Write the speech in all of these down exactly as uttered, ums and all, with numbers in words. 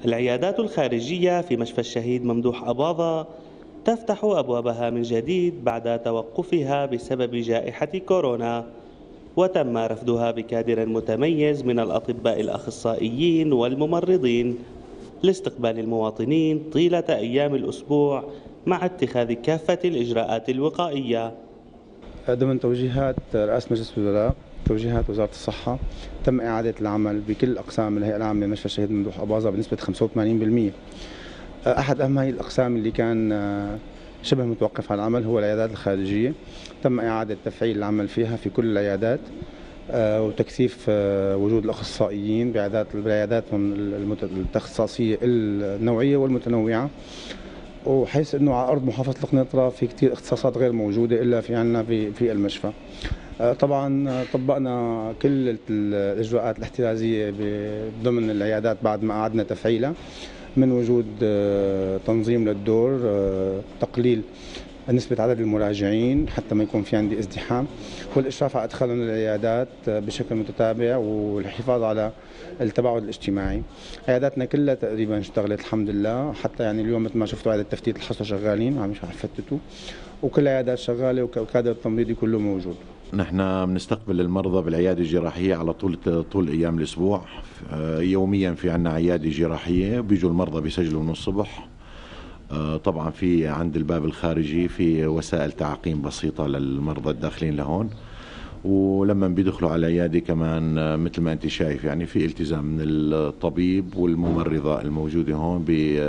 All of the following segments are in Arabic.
العيادات الخارجية في مشفى الشهيد ممدوح أباظة تفتح أبوابها من جديد بعد توقفها بسبب جائحة كورونا، وتم رفدها بكادر متميز من الأطباء الأخصائيين والممرضين لاستقبال المواطنين طيلة أيام الأسبوع مع اتخاذ كافة الإجراءات الوقائية. ضمن توجيهات رئاسة مجلس الوزراء توجيهات وزارة الصحة تم إعادة العمل بكل أقسام الهيئة العامة لمشفى الشهيد ممدوح أباظة بنسبة خمسة وثمانين بالمئة. أحد أهم هذه الأقسام اللي كان شبه متوقف عن العمل هو العيادات الخارجية. تم إعادة تفعيل العمل فيها في كل العيادات وتكثيف وجود الأخصائيين بعيادات بالعيادات التخصصية النوعية والمتنوعة، وحيث انه على ارض محافظه القنيطره في كثير اختصاصات غير موجوده الا في عندنا في في المشفى. طبعا طبقنا كل الاجراءات الاحترازيه ضمن العيادات بعد ما اعدنا تفعيلها، من وجود تنظيم للدور، تقليل نسبة عدد المراجعين حتى ما يكون في عندي ازدحام، والإشراف على إدخالهم للعيادات بشكل متتابع والحفاظ على التباعد الاجتماعي. عياداتنا كلها تقريبا اشتغلت الحمد لله، حتى يعني اليوم مثل ما شفتوا عيادة تفتيت الحصى شغالين عم يفتتوا، وكل العيادات شغالة والكادر التمريضي كله موجود. نحن بنستقبل المرضى بالعيادة الجراحية على طول طول أيام الأسبوع. يوميا في عنا عيادة جراحية، بيجوا المرضى بيسجلوا من الصبح. طبعا في عند الباب الخارجي في وسائل تعقيم بسيطة للمرضى الداخلين لهون، ولما بيدخلوا على العيادة كمان مثل ما انت شايف يعني في التزام من الطبيب والممرضة الموجودة هون ب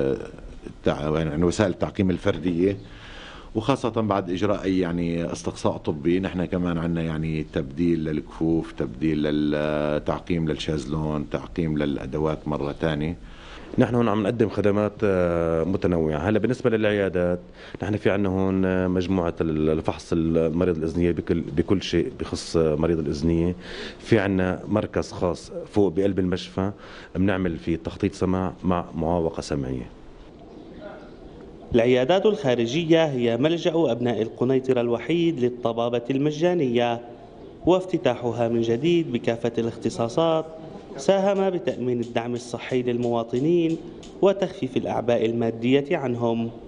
يعني وسائل التعقيم الفردية، وخاصة بعد إجراء أي يعني استقصاء طبي. نحن كمان عندنا يعني تبديل للكفوف، تبديل للتعقيم للشازلون، تعقيم للأدوات مرة ثانية. نحن هون عم نقدم خدمات متنوعة. هلا بالنسبة للعيادات نحن في عندنا هون مجموعة الفحص المريض الإذنية بكل بكل شيء بخص مريض الإذنية. في عندنا مركز خاص فوق بقلب المشفى بنعمل فيه تخطيط سمع مع معاوقة سمعية. العيادات الخارجية هي ملجأ أبناء القنيطرة الوحيد للطبابة المجانية، وافتتاحها من جديد بكافة الاختصاصات ساهم بتأمين الدعم الصحي للمواطنين وتخفيف الأعباء المادية عنهم.